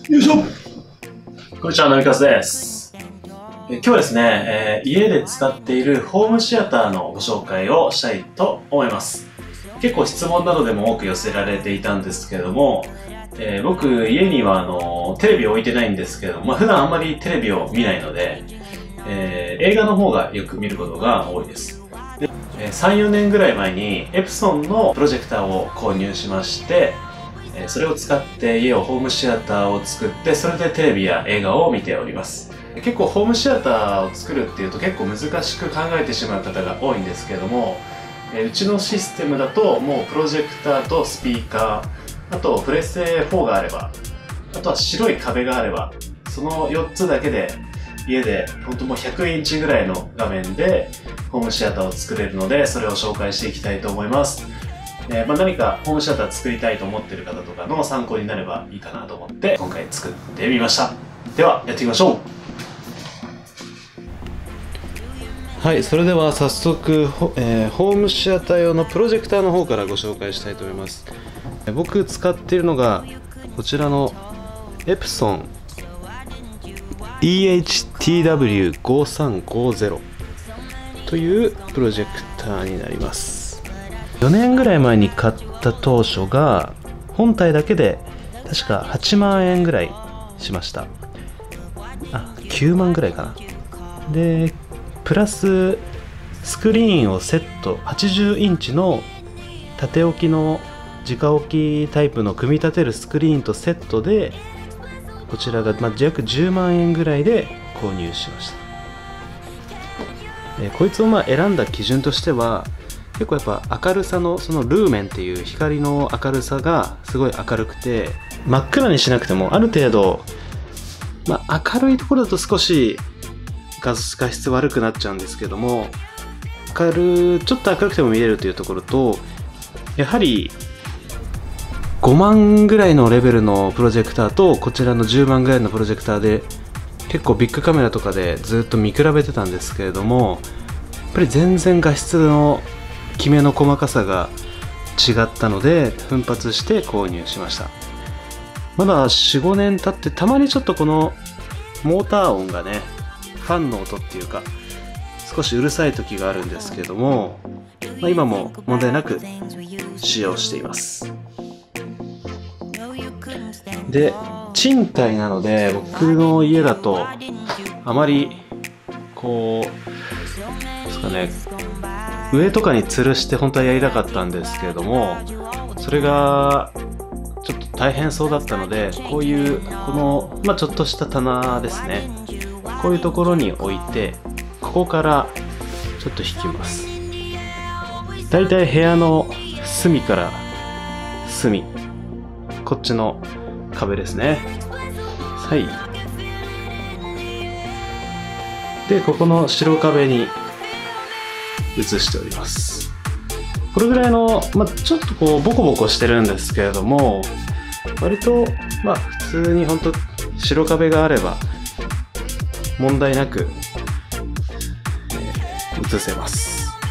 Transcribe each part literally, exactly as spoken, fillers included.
よいしょ。こんにちは、のみかずです。え今日はですね、えー、家で使っているホームシアターのご紹介をしたいと思います。結構質問などでも多く寄せられていたんですけれども、えー、僕、家にはあのテレビを置いてないんですけども、まあ、普段あんまりテレビを見ないので、えー、映画の方がよく見ることが多いです。でさん、よねんぐらい前にエプソンのプロジェクターを購入しまして、それを使って家をホームシアターを作って、それでテレビや映画を見ております。結構ホームシアターを作るっていうと結構難しく考えてしまう方が多いんですけども、うちのシステムだともうプロジェクターとスピーカー、あとプレステフォーがあれば、あとは白い壁があれば、そのよっつだけで家で本当もうひゃくインチぐらいの画面でホームシアターを作れるので、それを紹介していきたいと思います。えーまあ、何かホームシアター作りたいと思っている方とかの参考になればいいかなと思って今回作ってみました。ではやっていきましょう。はい、それでは早速、えー、ホームシアター用のプロジェクターの方からご紹介したいと思います。僕使っているのがこちらのエプソン イーエイチティーダブリューごさんごゼロ というプロジェクターになります。よねんぐらい前に買った当初が本体だけで確かはちまんえんぐらいしました。あ、きゅうまんぐらいかな。でプラススクリーンをセット、はちじゅうインチの縦置きの直置きタイプの組み立てるスクリーンとセットで、こちらがまあ約じゅうまんえんぐらいで購入しました。えこいつをまあ選んだ基準としては、結構やっぱ明るさのそのルーメンっていう光の明るさがすごい明るくて、真っ暗にしなくてもある程度、まあ、明るいところだと少し画質悪くなっちゃうんですけども、明るちょっと明るくても見れるというところと、やはりごまんぐらいのレベルのプロジェクターとこちらのじゅうまんぐらいのプロジェクターで結構ビッグカメラとかでずっと見比べてたんですけれども、やっぱり全然画質のきめの細かさが違ったので奮発して購入しました。まだ よん、ごねん経ってたまにちょっとこのモーター音がね、ファンの音っていうか少しうるさい時があるんですけども、まあ、今も問題なく使用しています。で賃貸なので僕の家だとあまりこうですかね、上とかに吊るして本当はやりたかったんですけれども、それがちょっと大変そうだったので、こういうこの、まあ、ちょっとした棚ですね、こういうところに置いて、ここからちょっと引きます。だいたい部屋の隅から隅、こっちの壁ですね。はい。でここの白壁に映しております。これぐらいの、まあ、ちょっとこうボコボコしてるんですけれども、割とまあ普通に本当白壁があれば問題なく、えー、映せます。はい、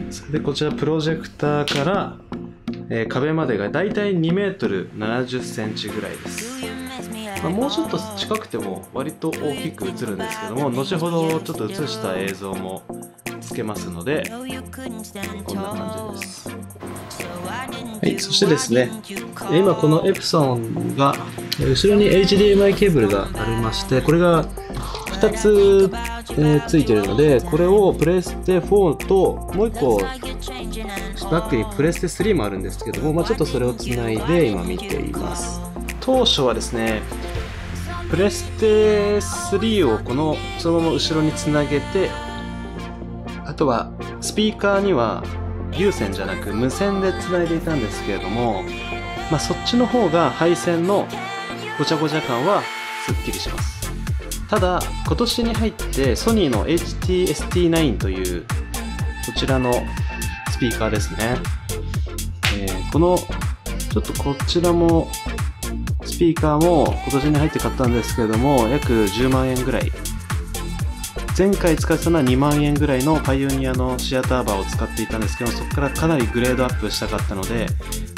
それでこちらプロジェクターから、えー、壁までがだいたいにメートルななじゅっセンチぐらいです。まあ、もうちょっと近くても割と大きく映るんですけども、後ほどちょっと映した映像もつけますので、こんな感じです。はい、そしてですね、今このエプソンが後ろに エイチディーエムアイ ケーブルがありまして、これがふたつ、えー、ついているので、これをプレステフォーともういっこバックにプレステスリーもあるんですけども、まあ、ちょっとそれをつないで今見ています。当初はですね、プレステスリーをこのそのまま後ろにつなげて、あとはスピーカーには有線じゃなく無線でつないでいたんですけれども、まあ、そっちの方が配線のごちゃごちゃ感はすっきりします。ただ今年に入ってソニーの エイチティーエスティーナイン というこちらのスピーカーですね、えー、このちょっとこちらもスピーカーも今年に入って買ったんですけれども、約じゅうまんえんぐらい。前回使ってたのはにまんえんぐらいのパイオニアのシアターバーを使っていたんですけど、そこからかなりグレードアップしたかったので、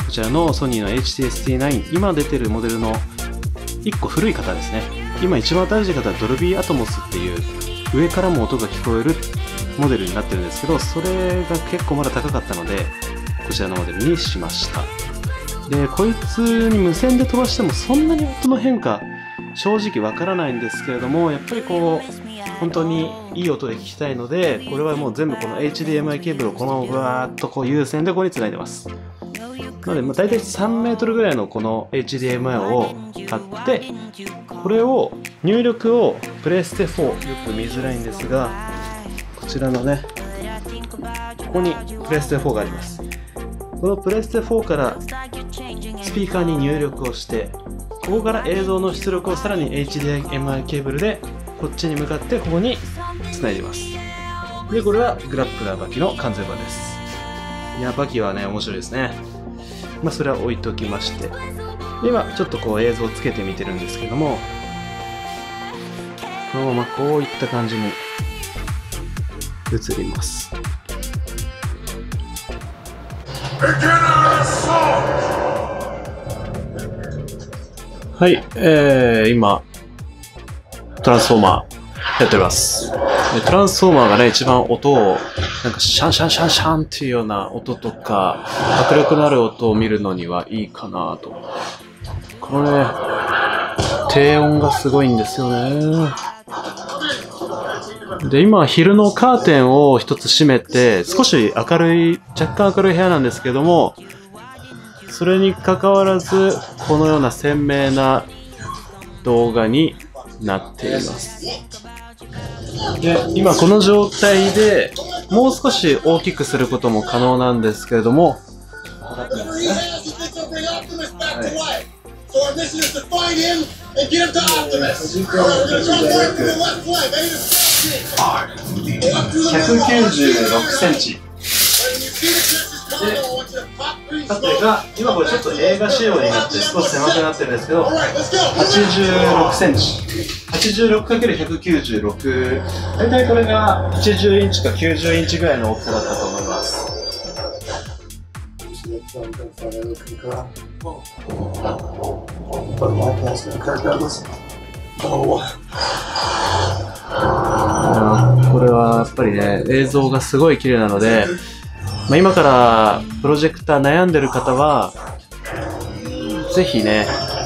こちらのソニーの エイチティーエスティーナイン、今出てるモデルのいっこ古い方ですね。今一番新しい方はドルビーアトモスっていう上からも音が聞こえるモデルになってるんですけど、それが結構まだ高かったのでこちらのモデルにしました。でこいつに無線で飛ばしてもそんなに音の変化正直わからないんですけれども、やっぱりこう本当にいい音で聞きたいので、これはもう全部この エイチディーエムアイ ケーブルをこのままブワーッとこう有線でここにつないでます。なのでまあ大体さんメートルぐらいのこの エイチディーエムアイ を買って、これを入力をプレステフォー、よく見づらいんですが、こちらのねここにプレステフォーがあります。このプレステフォーからスピーカーに入力をして、ここから映像の出力をさらに エイチディーエムアイ ケーブルでこっちに向かってここにつないでます。でこれはグラップラーバキの完全版です。いやバキはね面白いですね。まあそれは置いときまして、今ちょっとこう映像をつけてみてるんですけども、このままこういった感じに映ります。はい、えー、今トランスフォーマーやっております。でトランスフォーマーがね一番音をなんかシャンシャンシャンシャンっていうような音とか迫力のある音を見るのにはいいかなと。このね低音がすごいんですよね。で今昼のカーテンを一つ閉めて少し明るい若干明るい部屋なんですけども、それにかかわらずこのような鮮明な動画になっています。で今この状態でもう少し大きくすることも可能なんですけれども、ひゃくきゅうじゅうろくセンチで縦が今これちょっと映画仕様になって少し狭くなってるんですけど、はちじゅうろくセンチ、はちじゅうろくかけるひゃくきゅうじゅうろく、大体これがはちじゅうインチかきゅうじゅうインチぐらいの大きさだったと思います。これはやっぱりね映像がすごい綺麗なので、まあ、今からプロジェクター悩んでる方はぜひね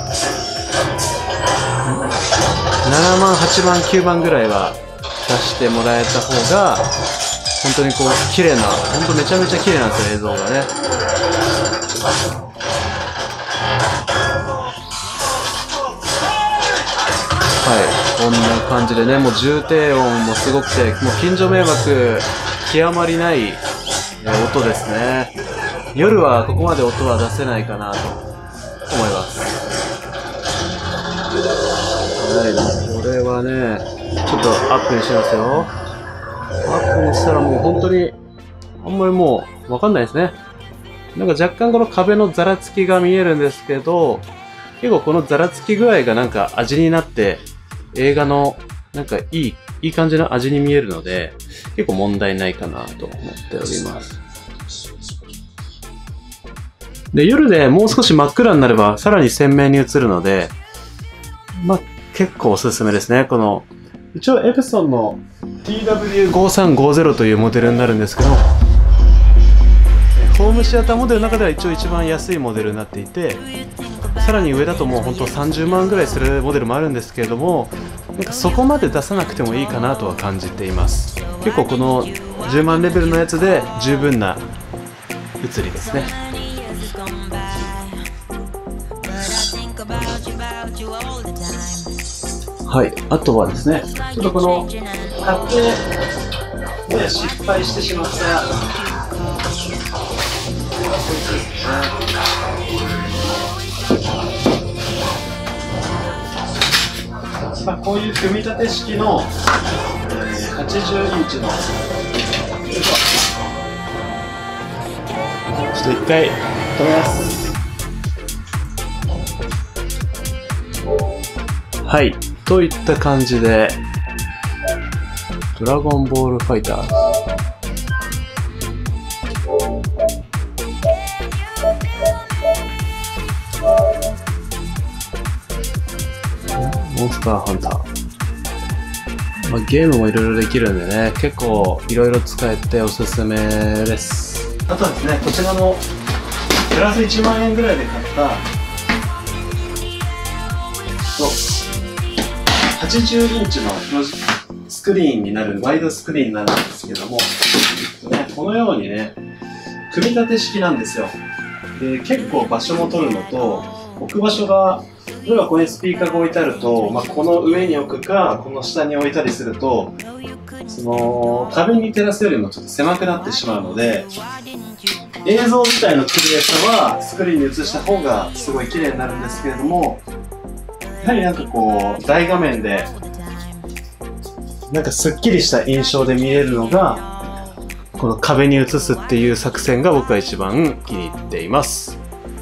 ななまんはちまんきゅうまんぐらいは出してもらえた方が本当にこう綺麗な、本当めちゃめちゃ綺麗なんですよ映像がね。はい、こんな感じでね、もう重低音もすごくて、もう近所迷惑極まりない音ですね。夜はここまで音は出せないかなと思います。はい、これはねちょっとアップにしますよ。アップにしたらもう本当にあんまりもうわかんないですね。なんか若干この壁のざらつきが見えるんですけど、結構このざらつき具合がなんか味になって映画のなんかいいいい感じの味に見えるので結構問題ないかなと思っております。で夜でもう少し真っ暗になればさらに鮮明に映るので、まあ結構おすすめですね。この一応エプソンの ティーダブリューごさんごゼロ というモデルになるんですけど、ホームシアターモデルの中では一応一番安いモデルになっていて、さらに上だともうほんとさんじゅうまんぐらいするモデルもあるんですけれども、なんかそこまで出さなくてもいいかなとは感じています。結構このじゅうまんレベルのやつで十分な映りですね。はい、あとはですね、ちょっとこの買って失敗してしまったまあこういう組み立て式のはちじゅうインチのちょっと一回止めます。はい、といった感じでドラゴンボールファイターズモンスターハンター。まあ、ゲームもいろいろできるんでね、結構いろいろ使えておすすめです。あとはですね、こちらのプラスいちまんえんぐらいで買ったはちじゅうインチのスクリーンになる、ワイドスクリーンになるんですけども、ね、このようにね、組み立て式なんですよ。で、結構場所も取るのと、置く場所が、例えばここにスピーカーが置いてあると、まあ、この上に置くか、この下に置いたりすると、その壁に照らすよりもちょっと狭くなってしまうので、映像自体の綺麗さはスクリーンに映した方がすごい綺麗になるんですけれども、やはりなんかこう大画面でなんかすっきりした印象で見れるのがこの壁に映すっていう作戦が僕は一番気に入っています。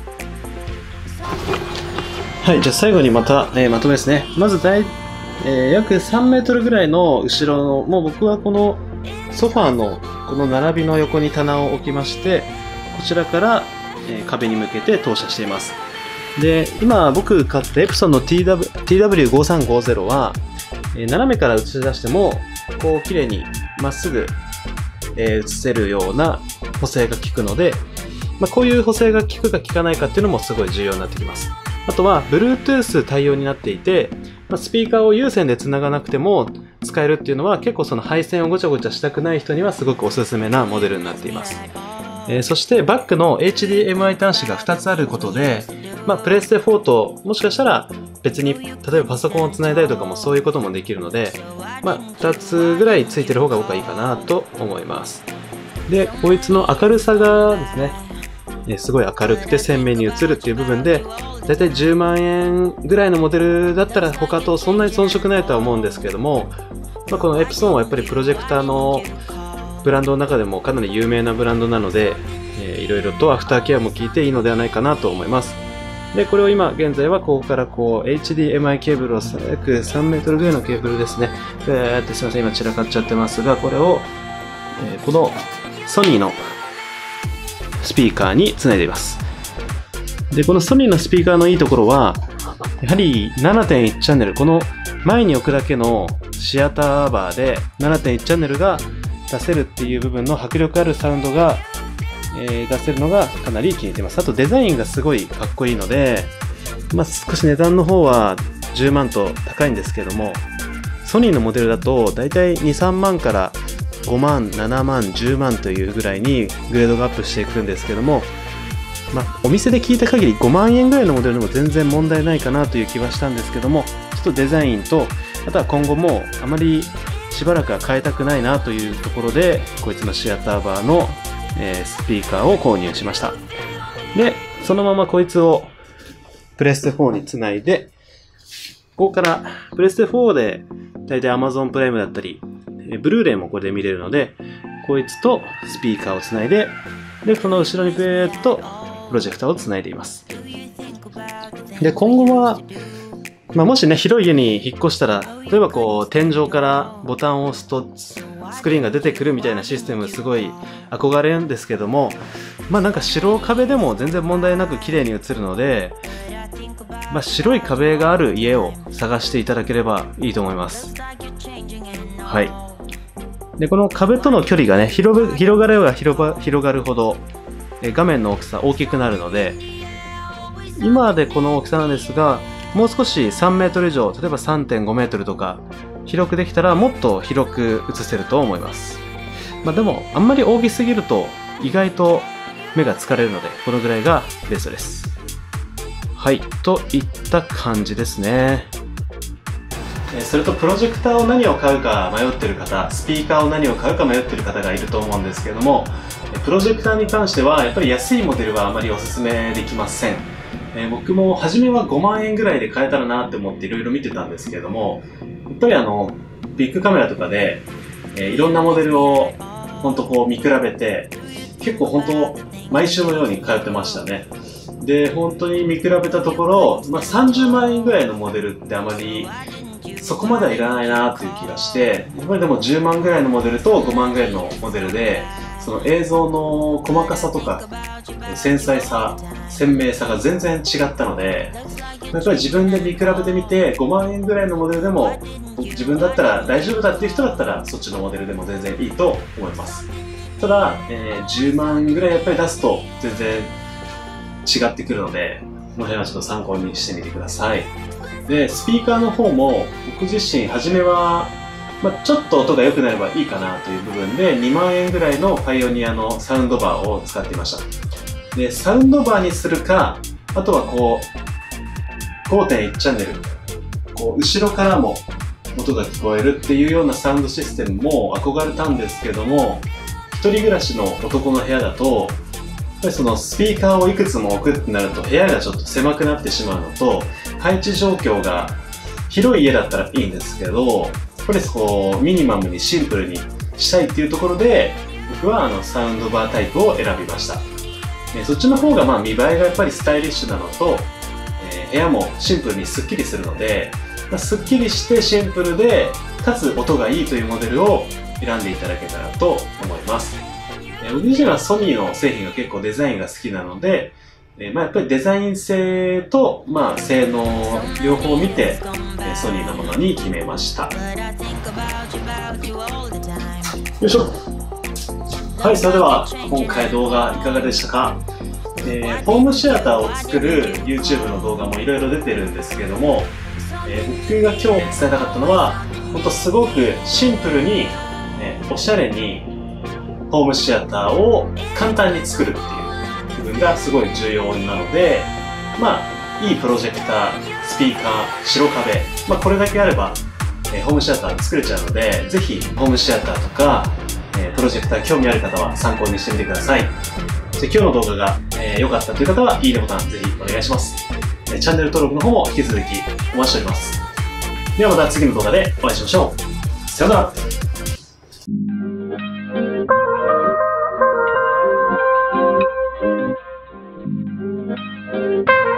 はい、じゃあ最後にまた、えー、まとめですね。まず大、えー、約さんメートルぐらいの後ろの、もう僕はこのソファーのこの並びの横に棚を置きまして、こちらから、えー、壁に向けて投射しています。で、今僕買ったエプソンの ティーダブリューごさんごゼロ は、えー、斜めから映し出してもこう綺麗にまっすぐ、えー、映せるような補正が効くので、まあ、こういう補正が効くか効かないかっていうのもすごい重要になってきます。あとは Bluetooth 対応になっていて、まあ、スピーカーを有線でつながなくても使えるっていうのは結構その配線をごちゃごちゃしたくない人にはすごくおすすめなモデルになっています。えー、そしてバックの エイチディーエムアイ 端子がふたつあることで、まあ、プレステフォーともしかしたら別に例えばパソコンをつないだりとかもそういうこともできるので、まあ、ふたつぐらいついてる方が僕はいいかなと思います。で、こいつの明るさがですね、えー、すごい明るくて鮮明に映るっていう部分で、だいたいじゅうまんえんぐらいのモデルだったら他とそんなに遜色ないとは思うんですけども、まあ、このエプソンはやっぱりプロジェクターのブランドの中でもかなり有名なブランドなので、えー、いろいろとアフターケアも効いていいのではないかなと思います。で、これを今現在はここからこう エイチディーエムアイ ケーブルを約さんメートルぐらいのケーブルですね。えーってすいません、今散らかっちゃってますが、これを、えー、このソニーのスピーカーにつないでいます。で、このソニーのスピーカーのいいところは、やはり ななてんいち チャンネル、この前に置くだけのシアターバーで ななてんいち チャンネルが出せるっていう部分の迫力あるサウンドが、えー、出せるのがかなり気に入っています。あとデザインがすごいかっこいいので、まあ、少し値段の方はじゅうまんと高いんですけども、ソニーのモデルだとだいたいに、さんまんからごまん、ななまん、じゅうまんというぐらいにグレードがアップしていくんですけども、まあ、お店で聞いた限りごまんえんぐらいのモデルでも全然問題ないかなという気はしたんですけども、ちょっとデザインと、あとは今後もあまりしばらくは変えたくないなというところで、こいつのシアターバーの、えー、スピーカーを購入しました。で、そのままこいつをプレステフォーにつないで、ここからプレステフォーでだいたい Amazon プライムだったり、ブルーレイもこれで見れるので、こいつとスピーカーをつないで、で、この後ろにペーッとプロジェクターをつないでいます。で、今後は、まあ、もしね、広い家に引っ越したら、例えばこう、天井からボタンを押すとスクリーンが出てくるみたいなシステムすごい憧れるんですけども、まあなんか白壁でも全然問題なく綺麗に映るので、まあ、白い壁がある家を探していただければいいと思います。はい。で、この壁との距離がね、広広がれば広ば広がるほど、画面の大きさ大きくなるので、今でこの大きさなんですが、もう少しさんメートル以上、例えば さんてんごメートルとか広くできたらもっと広く映せると思います。まあでも、あんまり大きすぎると意外と目が疲れるので、このぐらいがベストです。はい、といった感じですね。それとプロジェクターを何を買うか迷っている方、スピーカーを何を買うか迷っている方がいると思うんですけれども、プロジェクターに関してはやっぱり安いモデルはあまりおすすめできません。えー、僕も初めはごまんえんぐらいで買えたらなって思っていろいろ見てたんですけれども、やっぱりあのビッグカメラとかで、えー、いろんなモデルを本当こう見比べて、結構本当毎週のように通ってましたね。で、本当に見比べたところ、まあ、さんじゅうまんえんぐらいのモデルってあまりそこまではいらないなという気がして、やっぱりでもじゅうまんぐらいのモデルとごまんぐらいのモデルで、その映像の細かさとか繊細さ、鮮明さが全然違ったので、 やっぱり自分で見比べてみて、ごまんえんぐらいのモデルでも自分だったら大丈夫だっていう人だったらそっちのモデルでも全然いいと思います。ただ、えー、じゅうまんぐらいやっぱり出すと全然違ってくるので、この辺はちょっと参考にしてみてください。で、スピーカーの方も僕自身初めは、まあ、ちょっと音が良くなればいいかなという部分でにまんえんぐらいのパイオニアのサウンドバーを使っていました。で、サウンドバーにするか、あとはこう ごてんいち チャンネル、こう後ろからも音が聞こえるっていうようなサウンドシステムも憧れたんですけども、一人暮らしの男の部屋だと、やっぱりそのスピーカーをいくつも置くってなると部屋がちょっと狭くなってしまうのと、配置状況が広い家だったらいいんですけど、やっぱりこうミニマムにシンプルにしたいっていうところで、僕はあのサウンドバータイプを選びました。えそっちの方がまあ見栄えがやっぱりスタイリッシュなのと、えー、部屋もシンプルにスッキリするので、まあ、スッキリしてシンプルでかつ音がいいというモデルを選んでいただけたらと思います。えー、僕自身はソニーの製品が結構デザインが好きなので、えーまあ、やっぱりデザイン性と、まあ、性能両方見て、えー、ソニーのものに決めました。よいしょ。はい、それでは今回動画いかがでしたか。えー、ホームシアターを作る YouTube の動画もいろいろ出てるんですけれども、えー、僕が今日伝えたかったのは、本当すごくシンプルに、えー、おしゃれにホームシアターを簡単に作るっていう部分がすごい重要なので、まあいいプロジェクター、スピーカー、白壁、まあこれだけあれば、えー、ホームシアター作れちゃうので、ぜひホームシアターとかえー、プロジェクター興味ある方は参考にしてみてください。で今日の動画が良、えー、かったという方は、いいねボタンぜひお願いします。えー、チャンネル登録の方も引き続きお待ちしております。ではまた次の動画でお会いしましょう。さようなら。 Thank you.